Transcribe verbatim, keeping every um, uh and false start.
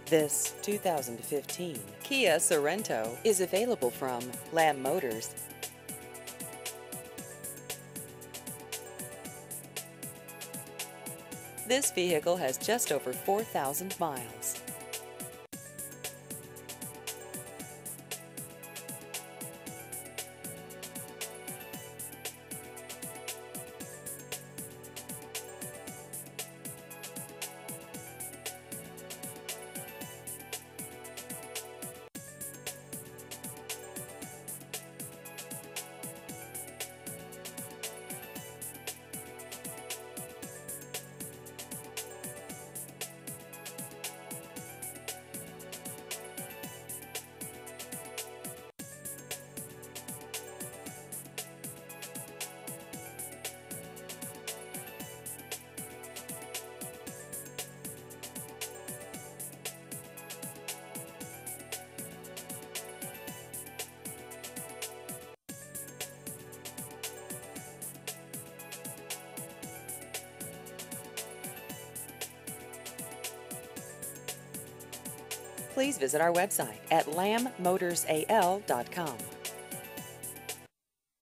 This two thousand fifteen Kia Sorento is available from Lamb Motors. This vehicle has just over four thousand miles. Please visit our website at lamb motors a l dot com.